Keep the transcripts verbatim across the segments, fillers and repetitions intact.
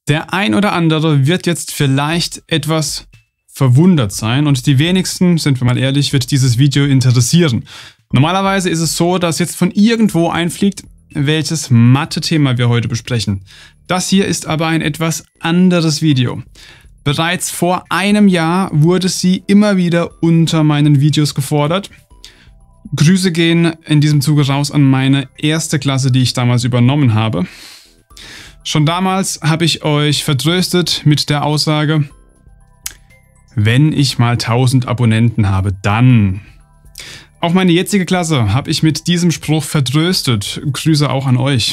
Der ein oder andere wird jetzt vielleicht etwas verwundert sein und die wenigsten, sind wir mal ehrlich, wird dieses Video interessieren. Normalerweise ist es so, dass jetzt von irgendwo einfliegt, welches Mathe-Thema wir heute besprechen. Das hier ist aber ein etwas anderes Video. Bereits vor einem Jahr wurde sie immer wieder unter meinen Videos gefordert. Grüße gehen in diesem Zuge raus an meine erste Klasse, die ich damals übernommen habe. Schon damals habe ich euch vertröstet mit der Aussage, wenn ich mal tausend Abonnenten habe, dann. Auch meine jetzige Klasse habe ich mit diesem Spruch vertröstet. Grüße auch an euch.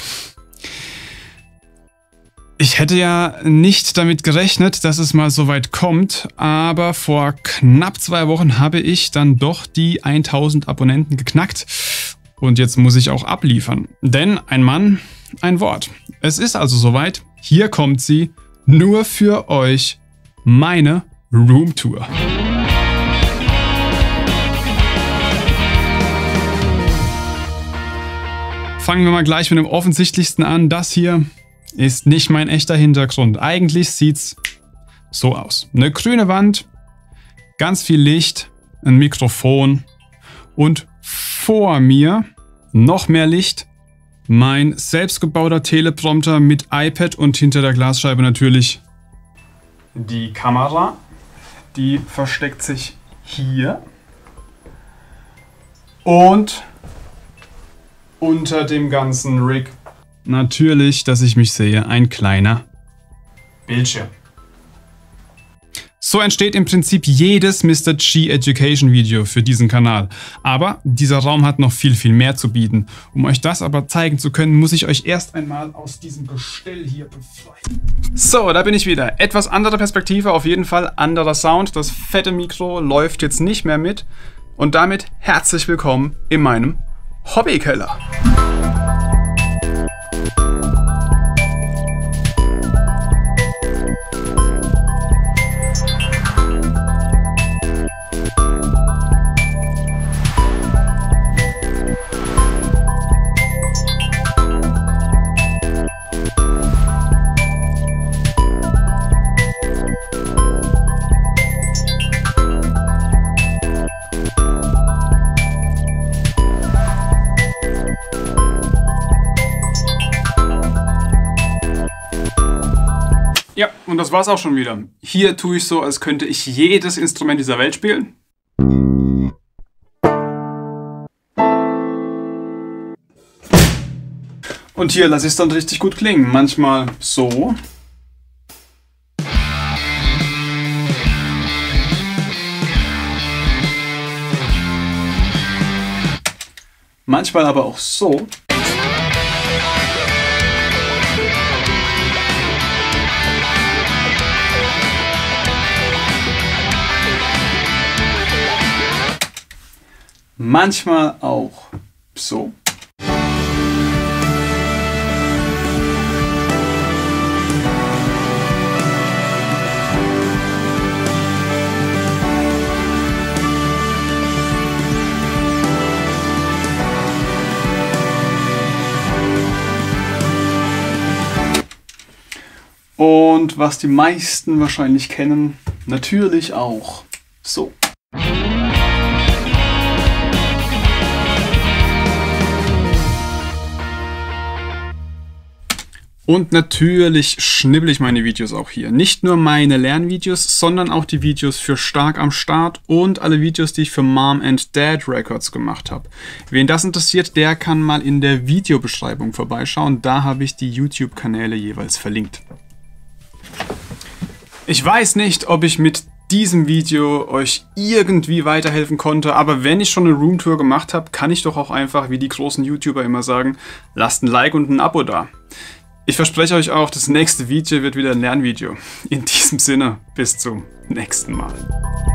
Ich hätte ja nicht damit gerechnet, dass es mal so weit kommt, aber vor knapp zwei Wochen habe ich dann doch die tausend Abonnenten geknackt. Und jetzt muss ich auch abliefern. Denn ein Mann, ein Wort. Es ist also soweit. Hier kommt sie. Nur für euch. Meine Roomtour. Fangen wir mal gleich mit dem offensichtlichsten an. Das hier ist nicht mein echter Hintergrund. Eigentlich sieht's so aus. Eine grüne Wand, ganz viel Licht, ein Mikrofon und vor mir noch mehr Licht, mein selbstgebauter Teleprompter mit iPad und hinter der Glasscheibe natürlich die Kamera. Die versteckt sich hier und unter dem ganzen Rig natürlich, dass ich mich sehe, ein kleiner Bildschirm. So entsteht im Prinzip jedes Mister G Education Video für diesen Kanal. Aber dieser Raum hat noch viel, viel mehr zu bieten. Um euch das aber zeigen zu können, muss ich euch erst einmal aus diesem Gestell hier befreien. So, da bin ich wieder. Etwas andere Perspektive, auf jeden Fall anderer Sound. Das fette Mikro läuft jetzt nicht mehr mit. Und damit herzlich willkommen in meinem Hobbykeller. Ja, und das war's auch schon wieder. Hier tue ich so, als könnte ich jedes Instrument dieser Welt spielen. Und hier lasse ich es dann richtig gut klingen. Manchmal so. Manchmal aber auch so. Manchmal auch so. Und was die meisten wahrscheinlich kennen, natürlich auch so. Und natürlich schnibbel ich meine Videos auch hier. Nicht nur meine Lernvideos, sondern auch die Videos für Stark am Start und alle Videos, die ich für Mom and Dad Records gemacht habe. Wen das interessiert, der kann mal in der Videobeschreibung vorbeischauen. Da habe ich die YouTube-Kanäle jeweils verlinkt. Ich weiß nicht, ob ich mit diesem Video euch irgendwie weiterhelfen konnte, aber wenn ich schon eine Roomtour gemacht habe, kann ich doch auch einfach, wie die großen YouTuber immer sagen, lasst ein Like und ein Abo da. Ich verspreche euch auch, das nächste Video wird wieder ein Lernvideo. In diesem Sinne, bis zum nächsten Mal.